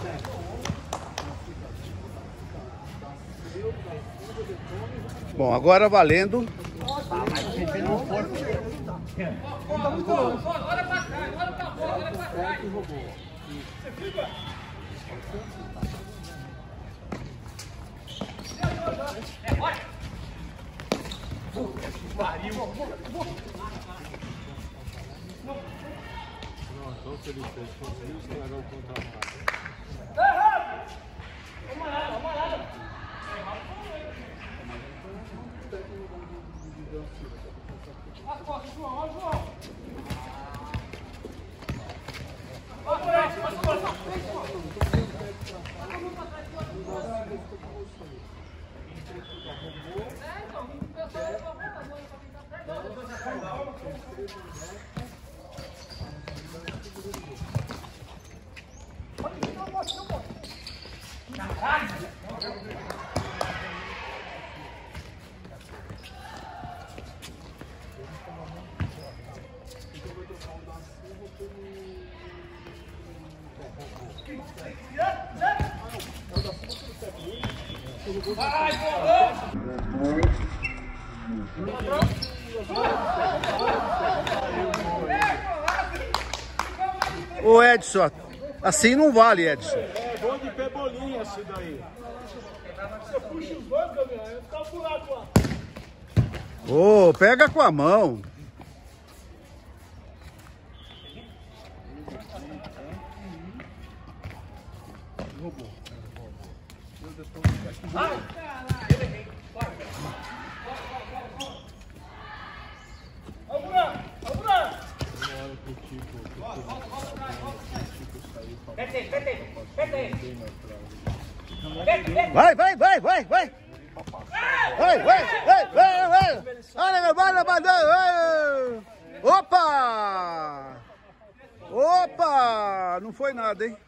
Bom, agora valendo. Olha pra trás, olha pra bola, olha pra trás. Então, se ele conseguiu estragar o contra-ataque. As costas, João, olha o João. Ô Edson, assim não vale, Edson. É gol de pé bolinha esse daí. Você puxa os dois, Gabriel, vai ficar um buraco lá. Ô, pega com a mão. Vai, vai, vai, vai, vai. Vai, vai, vai, vai, vai. Olha, vai, vai, vai. Opa! Opa! Não foi nada, hein?